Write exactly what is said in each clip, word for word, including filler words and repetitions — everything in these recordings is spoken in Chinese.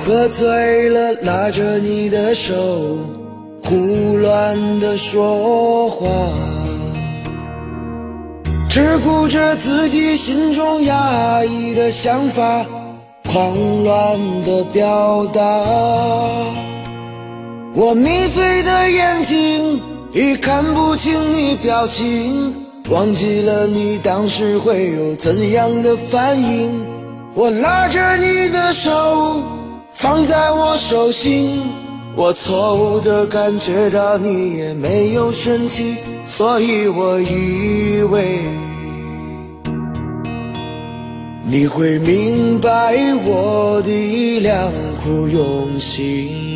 喝醉了，拉着你的手，胡乱地说话，只顾着自己心中压抑的想法，狂乱地表达。我迷醉的眼睛已看不清你表情，忘记了你当时会有怎样的反应。我拉着你的手放在我手心，我错误地感觉到你也没有生气，所以我以为你会明白我的良苦用心。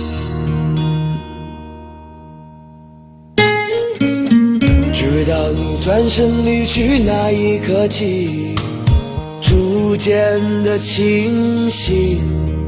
直到你转身离去那一刻起，逐渐的清醒，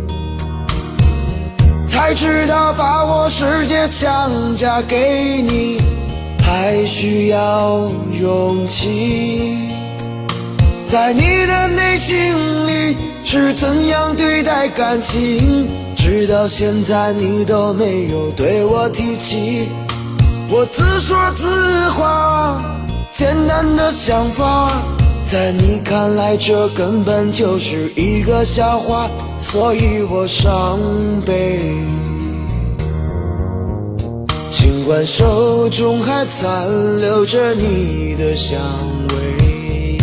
才知道把我世界强加给你还需要勇气。在你的内心里是怎样对待感情，直到现在你都没有对我提起。我自说自话，简单的想法，在你看来这根本就是一个笑话，所以我伤悲。尽管手中还残留着你的香味，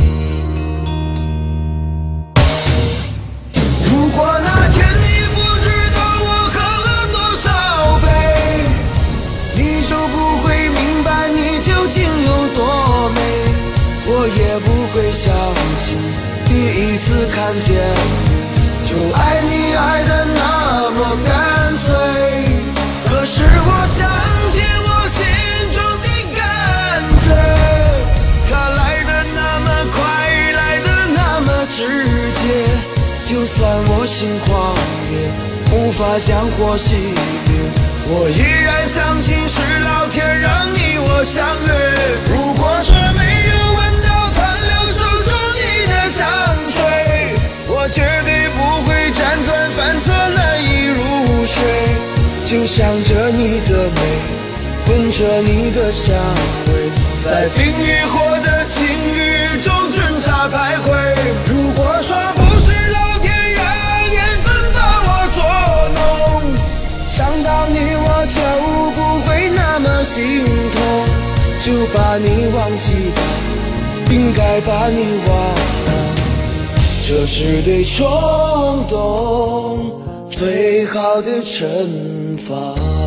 如果那天你不知道我喝了多少杯，你就不会明白你究竟有多美，我也不会相信第一次看见你就爱你爱得那么干脆。可是我相信我心中的感觉，它来得那么快，来得那么直接，就算我心狂野，无法将火熄灭，我依然相信是老天让你我相约。如果说没有闻到残留手中你的香水，我绝对不会辗转反侧难以入睡，就想着你的美，闻着你的香味，在冰与火的情欲中挣扎徘徊。如果说不是老天让缘分把我捉弄，想到你我就不会那么心痛，就把你忘记吧，应该把你忘了，这是对冲动最好的惩罚。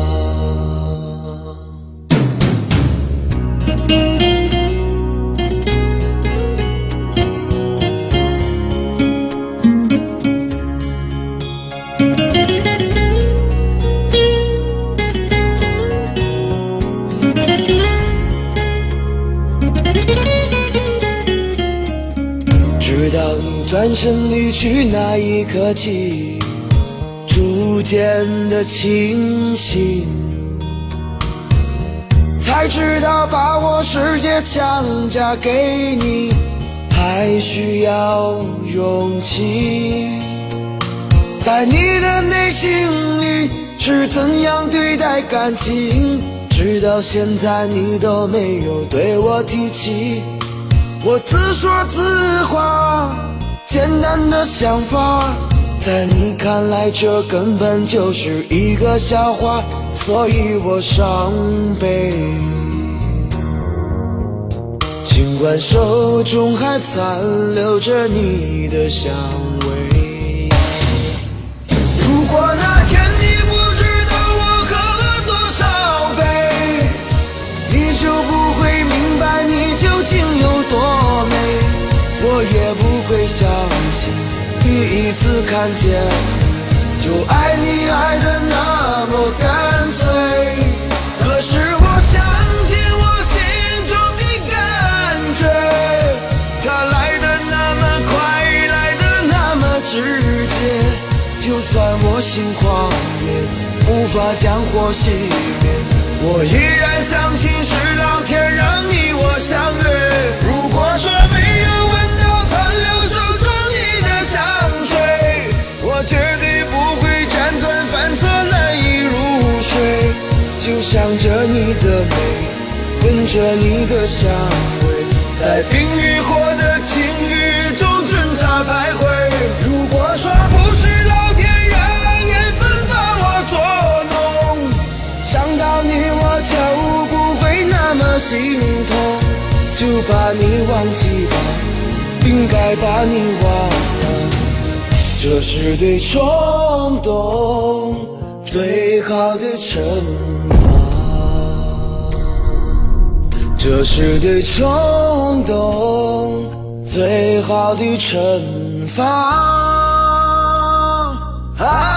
直到你转身离去那一刻起，逐渐的清醒，才知道把我世界强加给你还需要勇气。在你的内心里是怎样对待感情，直到现在你都没有对我提起。我自说自话，简单的想法，在你看来这根本就是一个笑话，所以我伤悲。尽管手中还残留着你的香味，如果那天你不知道我喝了多少杯，你就不会明白你究竟有多美，我也不会相信第一次看见你就爱你爱得那么干脆。可是我相信我心中的感觉，它来得那么快，来得那么直接，就算我心狂野，无法将火熄灭，我依然相信是老天让你我相约。如果说没有闻到残留手中你的香水，我绝对不会情雨中挣扎徘徊。如果说不是老天让缘分把我捉弄，想到你我就不会那么心痛，就把你忘记吧，应该把你忘了，这是对冲动最好的惩罚，这是对冲动最好的惩罚。啊